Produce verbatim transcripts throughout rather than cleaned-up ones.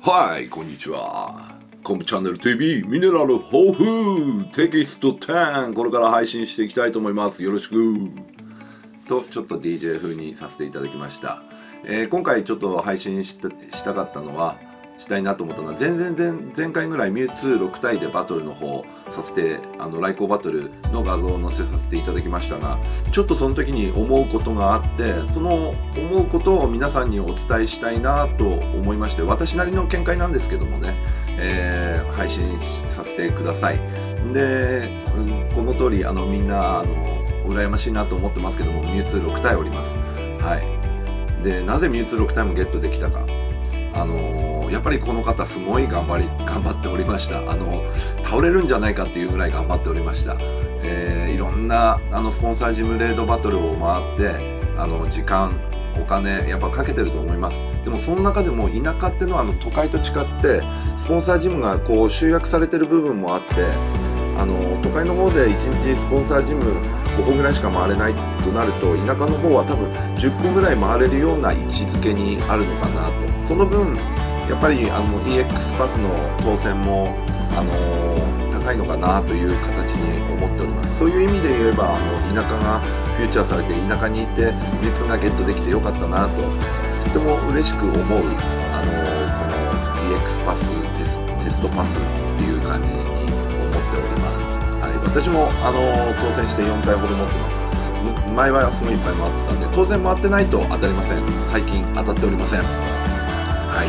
はい、こんにちは。コンプチャンネル ティーブイ ミネラル豊富テキストじゅうこれから配信していきたいと思います。よろしくとちょっと ディージェー 風にさせていただきました。えー、今回ちょっと配信した、したかったのはしたいなと思ったのは前々前前回ぐらいミュウツーろく体でバトルの方させてあの来航バトルの画像を載せさせていただきましたが、ちょっとその時に思うことがあって、その思うことを皆さんにお伝えしたいなと思いまして、私なりの見解なんですけどもね、えー、配信させてください。で、うん、この通りあのみんなあの羨ましいなと思ってますけども、ミュウツーろく体おります。はい。で、なぜミュウツーろく体もゲットできたか。あのー、やっぱりこの方すごい頑張り頑張っておりました。あの倒れるんじゃないかっていうぐらい頑張っておりました。えー、いろんなあのスポンサージムレードバトルを回ってあの時間お金やっぱかけてると思います。でもその中でも田舎っていうのはあの都会と違ってスポンサージムがこう集約されてる部分もあって、あの都会の方でいちにちスポンサージムごこぐらいしか回れないとなると、田舎の方は多分じゅっこぐらい回れるような位置づけにあるのかなと。その分やっぱりあの イーエックス パスの当選も、あのー、高いのかなという形に思っております。そういう意味で言えばあの田舎がフューチャーされて田舎にいて熱がゲットできてよかったなととても嬉しく思う、あのー、この イーエックス パステス、テストパスっていう感じに思っております。はい、私も、あのー、当選してよんかいほど持ってます。前はすごいいっぱい回ってたんで、当然回ってないと当たりません。最近当たっておりません。はい、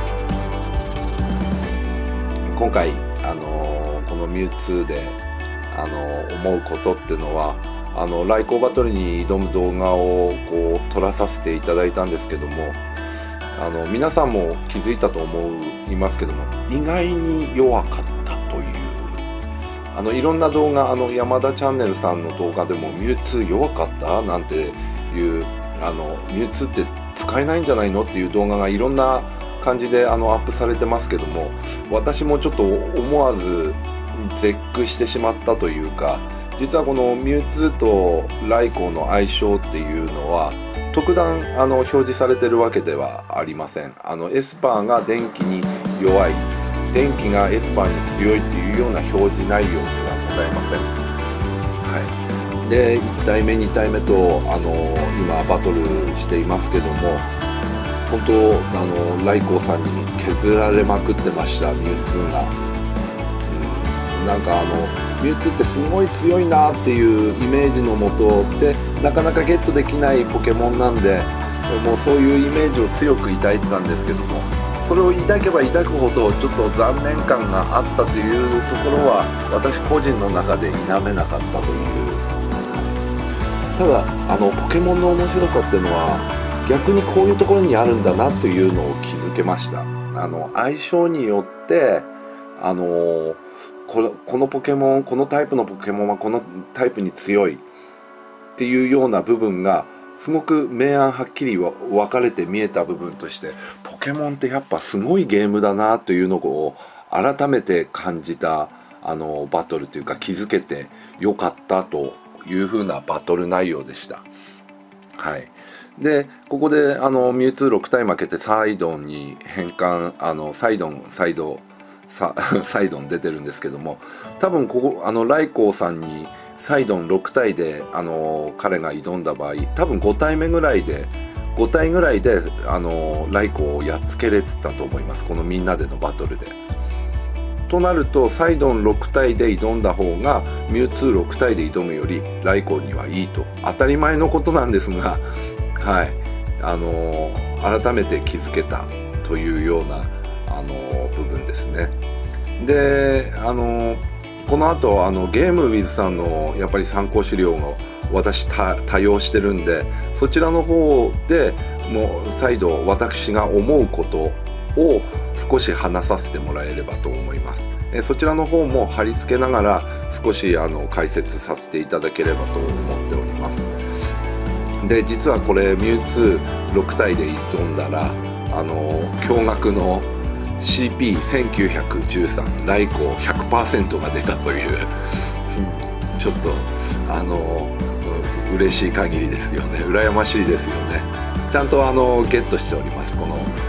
今回、あのー、このミュウツーで、あのー、思うことっていうのはあの来航バトルに挑む動画をこう撮らさせていただいたんですけども、あの皆さんも気づいたと思いますけども、意外に弱かったという、あのいろんな動画、あの山田チャンネルさんの動画でもミュウツー弱かったなんていう、あのミュウツーって使えないんじゃないのっていう動画がいろんな感じであのアップされてますけども、私もちょっと思わず絶句してしまったというか、実はこのミュウツーと来航の相性っていうのは特段あの表示されてるわけではありません。あのエスパーが電気に弱い、電気がエスパーに強いっていうような表示内容ではございません。はい、でいち体目に体目とあの今バトルしていますけども、本当あの来航さんに削られまくってました、ミュウツーが。うん、なんかあのミュウツーってすごい強いなっていうイメージのもとでなかなかゲットできないポケモンなんで、もうそういうイメージを強く抱いてたんですけども、それを抱けば抱くほどちょっと残念感があったというところは私個人の中で否めなかったという。ただあのポケモンの面白さっていうのは逆にこういうところにあるんだなというのを気づけました。あの相性によってあのこの、このポケモン、このタイプのポケモンはこのタイプに強いっていうような部分がすごく明暗はっきり分かれて見えた部分として、ポケモンってやっぱすごいゲームだなというのを改めて感じたあのバトルというか、気づけてよかったというふうなバトル内容でした。はい。でここであのミュウツーろく体負けてサイドンに変換、あのサイドンサイドササイドン出てるんですけども、多分ここあの来航さんにサイドンろく体であの彼が挑んだ場合、多分ご体目ぐらいでご体ぐらいであの来航をやっつけれてたと思います、このみんなでのバトルで。となるとサイドンろく体で挑んだ方がミュウツーろく体で挑むより来航にはいいと、当たり前のことなんですが、はい、あのー、改めて気づけたというような、あのー、部分ですね。で、あのー、この後あのゲームウィズさんのやっぱり参考資料を私多用してるんで、そちらの方でもう再度私が思うことを少し話させてもらえればと思います。えそちらの方も貼り付けながら少しあの解説させていただければと思っております。で実はこれミュウツーろく体で挑んだらあの驚愕の シーピーせんきゅうひゃくじゅうさん 来航 ひゃくパーセント が出たというちょっとあの嬉しい限りですよね。羨ましいですよね。ちゃんとあのゲットしております。この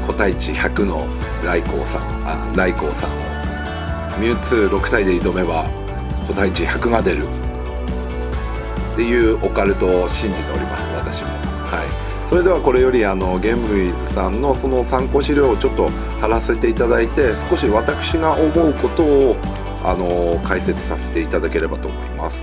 個体値ひゃくのライコウさんあライコウさんをミュウツーろく体で挑めば個体値ひゃくが出るっていうオカルトを信じております、私も。はい、それではこれよりあのゲームウィズさんのその参考資料をちょっと貼らせていただいて、少し私が思うことをあの解説させていただければと思います。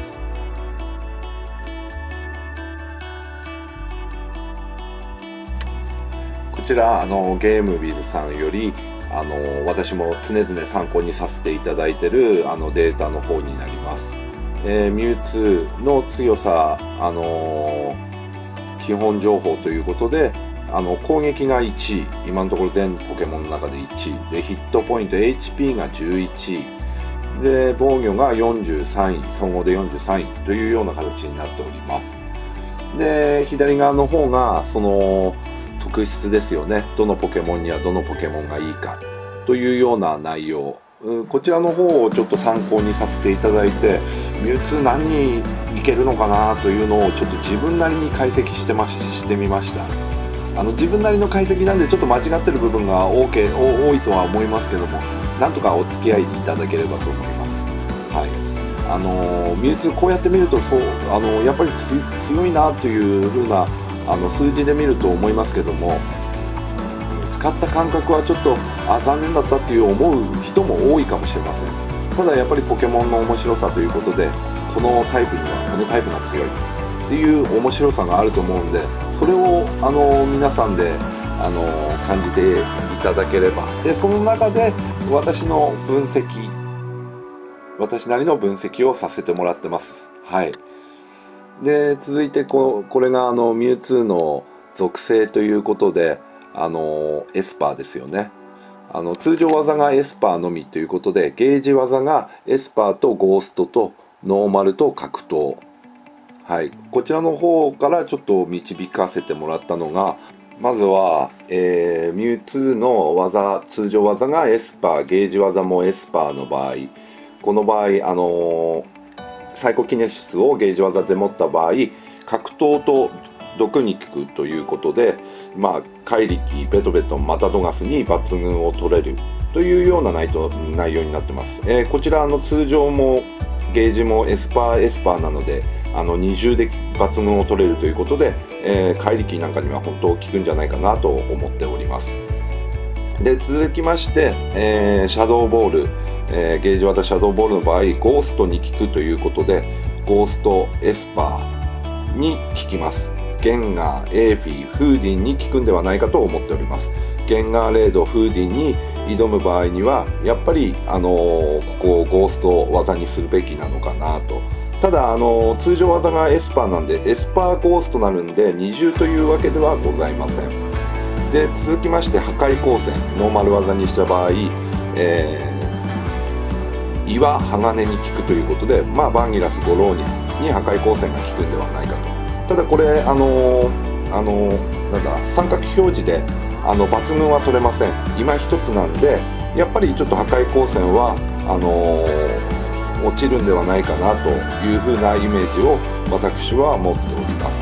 こちらあのゲームウィズさんよりあの私も常々参考にさせていただいているあのデータの方になります。えー、ミュウツーの強さ、あのー、基本情報ということで、あの攻撃がいちい、今のところ全ポケモンの中でいちいで、ヒットポイント エイチピー がじゅういちいで、防御がよんじゅうさんい、総合でよんじゅうさんいというような形になっております。で左側の方がその特質ですよね。どのポケモンにはどのポケモンがいいかというような内容、こちらの方をちょっと参考にさせていただいて、ミュウツー何にいけるのかなというのをちょっと自分なりに解析してましてみました。あの自分なりの解析なんでちょっと間違ってる部分が多け多いとは思いますけども、なんとかお付き合いいただければと思います。はい、あのミュウツーこうやって見るとそうあのやっぱり強いなという風なあの数字で見ると思いますけども、使った感覚はちょっとあ残念だったっていう思う人も多いかもしれません。ただやっぱりポケモンの面白さということで、このタイプにはこのタイプが強いっていう面白さがあると思うんで、それをあの皆さんであの感じていただければ、でその中で私の分析私なりの分析をさせてもらってます。はい。で続いてここれがあのミュウツーの属性ということで、あのエスパーですよね。あの通常技がエスパーのみということで、ゲージ技がエスパーとゴーストとノーマルと格闘、はい、こちらの方からちょっと導かせてもらったのが、まずは、えー、ミュウツーの技、通常技がエスパー、ゲージ技もエスパーの場合、この場合、あのー、サイコキネシスをゲージ技で持った場合、格闘と毒に効くということで、まあ、怪力、ベトベト、マタドガスに抜群を取れるというような内容になってます。えー、こちらの通常もゲージもエスパーエスパーなので、あの二重で抜群を取れるということで、えー、怪力なんかには本当効くんじゃないかなと思っております。で続きまして、えー、シャドーボール、えー、ゲージ技シャドーボールの場合、ゴーストに効くということで、ゴーストエスパーに効きます。ゲンガー、エーフィー、フーディンに効くんではないかと思っております。ゲンガーレード、フーディンに挑む場合にはやっぱり、あのー、ここをゴースト技にするべきなのかなと。ただ、あのー、通常技がエスパーなんでエスパーゴーストなるんで二重というわけではございません。で続きまして破壊光線、ノーマル技にした場合、えー、岩鋼に効くということで、まあ、バンギラス、ゴローニャに破壊光線が効くんではないかと。ただこれあのー、あのー、なんだ三角表示であの抜群は取れません。今一つなんで、やっぱりちょっと破壊光線はあのー、落ちるんではないかなというふうなイメージを私は持っております。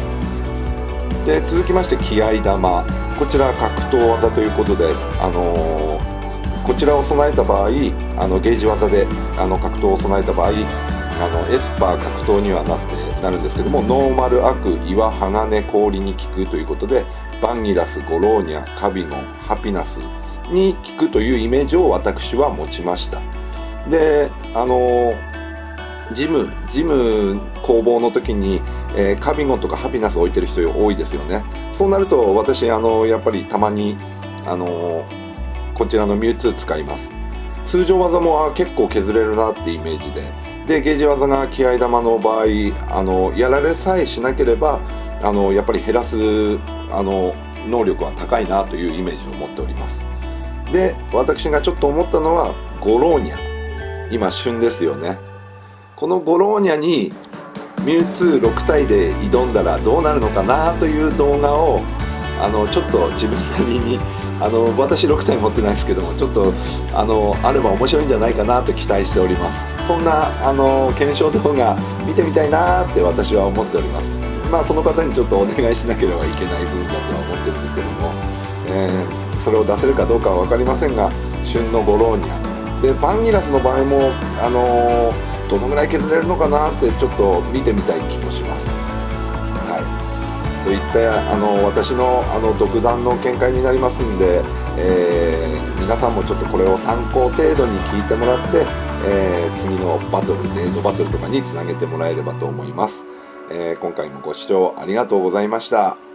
で続きまして気合玉、こちら格闘技ということで、あのー、こちらを備えた場合、あのゲージ技であの格闘を備えた場合、あのエスパー格闘にはなってなるんですけども、ノーマル、悪、岩、鋼、氷に効くということで、バンギラス、ゴローニャ、カビゴン、ハピナスに効くというイメージを私は持ちました。であのジムジム攻防の時に、えー、カビゴンとかハピナスを置いてる人多いですよね。そうなると私あのやっぱりたまにあのこちらのミュウツー使います。通常技も結構削れるなってイメージで、でゲージ技が気合玉の場合、あのやられさえしなければあのやっぱり減らすあの能力は高いなというイメージを持っております。で私がちょっと思ったのはゴローニャ、今旬ですよね。このゴローニャにミュウツーろく体で挑んだらどうなるのかなという動画をあのちょっと自分なりにあの私ろく体持ってないですけども、ちょっとあのあれば面白いんじゃないかなと期待しております。そんなあの検証動画見てみたいなって私は思っております。まあその方にちょっとお願いしなければいけない部分だとは思ってるんですけども、えー、そそれを出せるかどうかは分かりませんが、旬のゴローニャで、パンギラスの場合も、あのー、どのぐらい削れるのかなってちょっと見てみたい気もします。はい、といったあの私のあの独断の見解になりますんで、えー、皆さんもちょっとこれを参考程度に聞いてもらって、えー、次のバトルデートバトルとかにつなげてもらえればと思います。えー、今回もご視聴ありがとうございました。